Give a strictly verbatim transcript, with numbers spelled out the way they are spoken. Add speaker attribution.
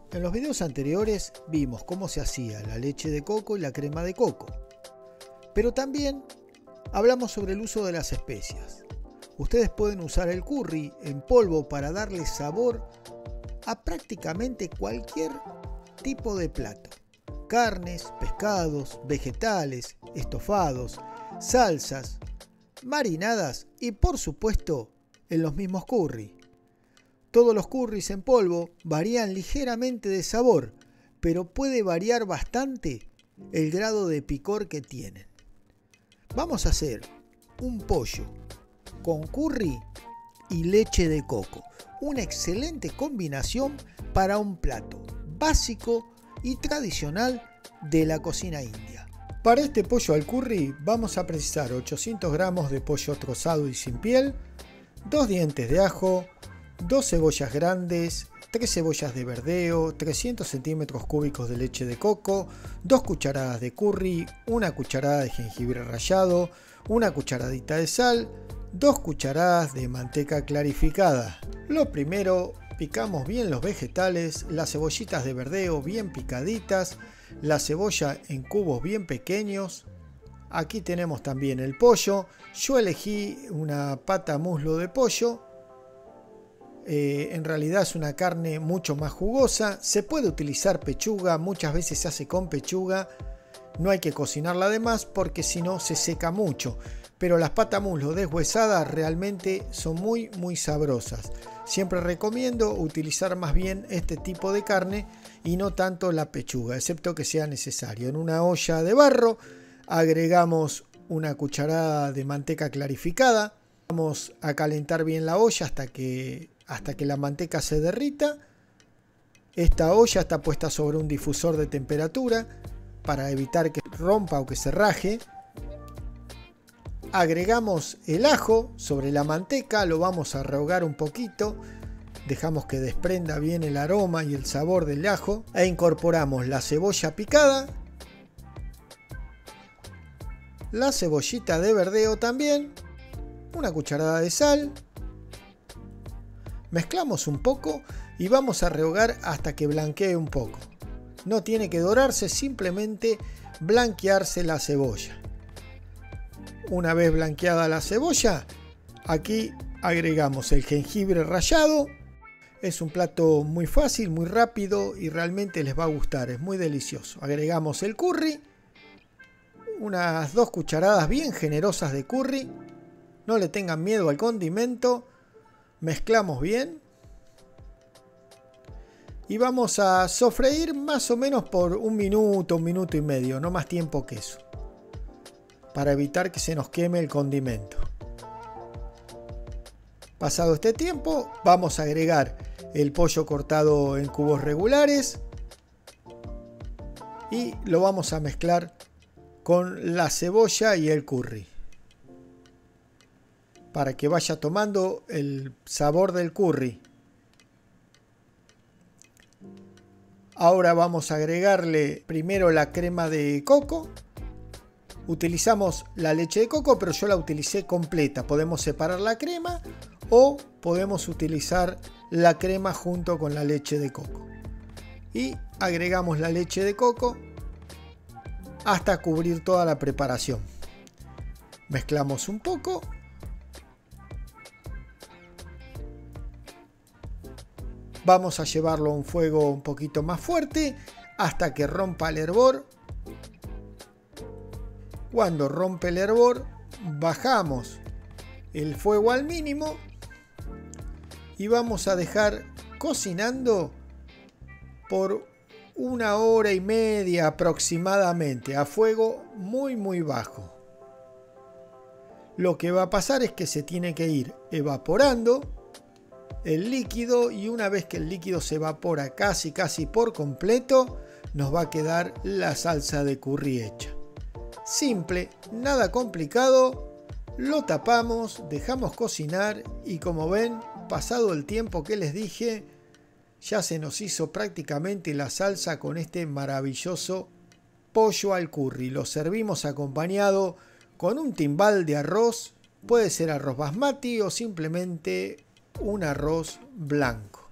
Speaker 1: En los videos anteriores vimos cómo se hacía la leche de coco y la crema de coco, pero también hablamos sobre el uso de las especias. Ustedes pueden usar el curry en polvo para darle sabor a prácticamente cualquier tipo de plato. Carnes, pescados, vegetales, estofados, salsas, marinadas y por supuesto en los mismos curry. Todos los curries en polvo varían ligeramente de sabor, pero puede variar bastante el grado de picor que tienen. Vamos a hacer un pollo con curry y leche de coco. Una excelente combinación para un plato básico y tradicional de la cocina india. Para este pollo al curry vamos a precisar ochocientos gramos de pollo trozado y sin piel, dos dientes de ajo, dos cebollas grandes, tres cebollas de verdeo, trescientos centímetros cúbicos de leche de coco, dos cucharadas de curry, una cucharada de jengibre rallado, una cucharadita de sal, dos cucharadas de manteca clarificada. Lo primero, picamos bien los vegetales, las cebollitas de verdeo bien picaditas, la cebolla en cubos bien pequeños. Aquí tenemos también el pollo. Yo elegí una pata muslo de pollo. Eh, en realidad es una carne mucho más jugosa. Se puede utilizar pechuga, muchas veces se hace con pechuga. No hay que cocinarla de más porque si no se seca mucho. Pero las patas muslo deshuesadas realmente son muy muy sabrosas. Siempre recomiendo utilizar más bien este tipo de carne y no tanto la pechuga, excepto que sea necesario. En una olla de barro agregamos una cucharada de manteca clarificada. Vamos a calentar bien la olla hasta que, hasta que la manteca se derrita. Esta olla está puesta sobre un difusor de temperatura para evitar que rompa o que se raje. Agregamos el ajo sobre la manteca, lo vamos a rehogar un poquito, dejamos que desprenda bien el aroma y el sabor del ajo e incorporamos la cebolla picada, la cebollita de verdeo también, una cucharada de sal, mezclamos un poco y vamos a rehogar hasta que blanquee un poco. No tiene que dorarse, simplemente blanquearse la cebolla. Una vez blanqueada la cebolla, aquí agregamos el jengibre rallado. Es un plato muy fácil, muy rápido y realmente les va a gustar, es muy delicioso. Agregamos el curry, unas dos cucharadas bien generosas de curry. No le tengan miedo al condimento. Mezclamos bien. Y vamos a sofreír más o menos por un minuto, un minuto y medio, no más tiempo que eso, para evitar que se nos queme el condimento. Pasado este tiempo, vamos a agregar el pollo cortado en cubos regulares y lo vamos a mezclar con la cebolla y el curry para que vaya tomando el sabor del curry. Ahora vamos a agregarle primero la crema de coco. Utilizamos la leche de coco, pero yo la utilicé completa. Podemos separar la crema o podemos utilizar la crema junto con la leche de coco. Y agregamos la leche de coco hasta cubrir toda la preparación. Mezclamos un poco. Vamos a llevarlo a un fuego un poquito más fuerte hasta que rompa el hervor. Cuando rompe el hervor, bajamos el fuego al mínimo y vamos a dejar cocinando por una hora y media aproximadamente a fuego muy muy bajo. Lo que va a pasar es que se tiene que ir evaporando el líquido y una vez que el líquido se evapora casi casi por completo, nos va a quedar la salsa de curry hecha. Simple, nada complicado, lo tapamos, dejamos cocinar y como ven, pasado el tiempo que les dije, ya se nos hizo prácticamente la salsa con este maravilloso pollo al curry. Lo servimos acompañado con un timbal de arroz, puede ser arroz basmati o simplemente un arroz blanco.